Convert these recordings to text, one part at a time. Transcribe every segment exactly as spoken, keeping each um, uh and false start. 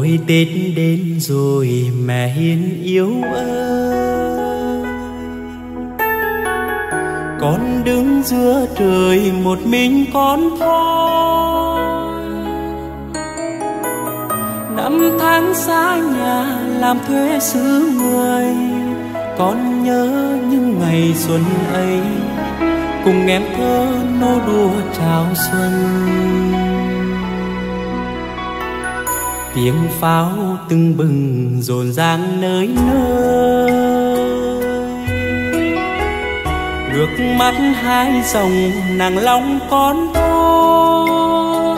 Ôi Tết đến rồi mẹ hiền yêu ơi, con đứng giữa trời một mình con thôi. Năm tháng xa nhà làm thuê xứ người, con nhớ những ngày xuân ấy cùng em thơ nô đùa chào xuân. Tiếng pháo tưng bừng rộn ràng nơi nơi, ngước mắt hai dòng nàng long con thôi.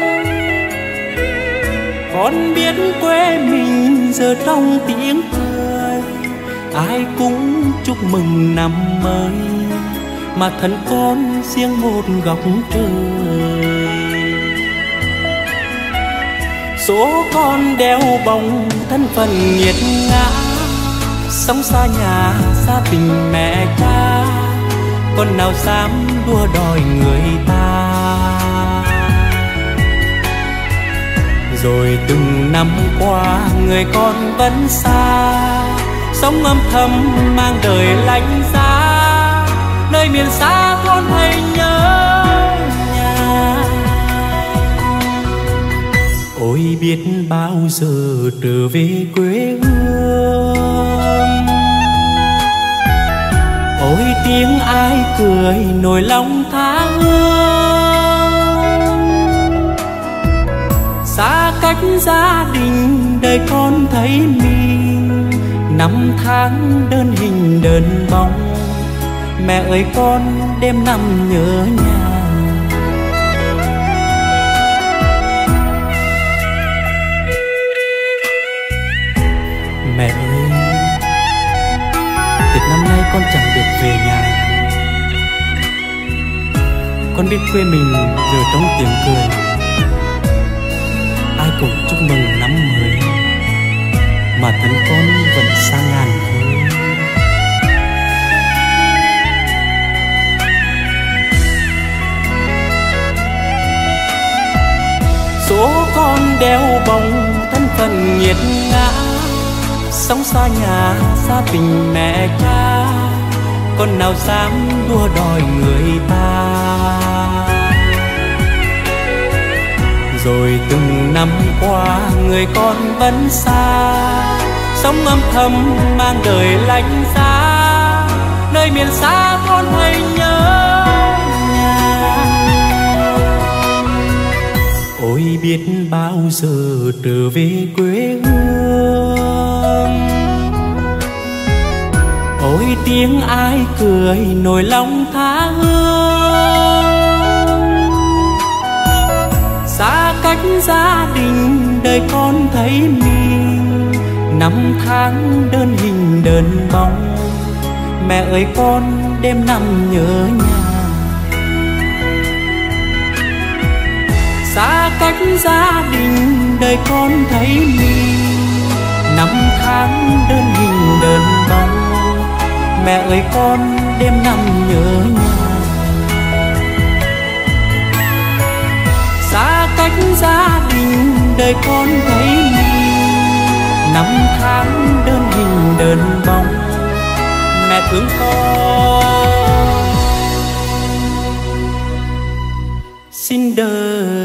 Con biết quê mình giờ trong tiếng cười, ai cũng chúc mừng năm mới, mà thân con riêng một góc trời. Số con đeo bồng thân phận nghiệt ngã, sống xa nhà xa tình mẹ cha, con nào dám đua đòi người ta. Rồi từng năm qua người con vẫn xa, sống âm thầm mang đời lạnh giá, nơi miền xa con hay nhớ nhà. Ôi biết bao giờ trở về quê hương, ôi tiếng ai cười nỗi lòng tha hương. Xa cách gia đình đời con thấy mình, năm tháng đơn hình đơn bóng, mẹ ơi con đêm năm nhớ nhà. Mẹ ơi, Tết năm nay con chẳng được về nhà. Con biết quê mình giờ trong tiếng cười, ai cũng chúc mừng năm mới, mà thân con vẫn xa ngàn thôi. Số con đeo bồng thân phận nghiệt ngã, sống xa nhà xa tình mẹ cha, con nào dám đua đòi người ta. Rồi từng năm qua người con vẫn xa, sống âm thầm mang đời lạnh giá, nơi miền xa con hay nhớ nhà. Ôi biết bao giờ trở về quê hương, ôi tiếng ai cười nỗi lòng tha hương. Xa cách gia đình đời con thấy mình, năm tháng đơn hình đơn bóng, mẹ ơi con đêm năm nhớ nhà. Xa cách gia đình đời con thấy mình, năm tháng đơn hình đơn bóng, mẹ ơi con đêm năm nhớ nhà. Xa cách gia đình đời con thấy mình, năm tháng đơn hình đơn bóng, mẹ thương con xin đời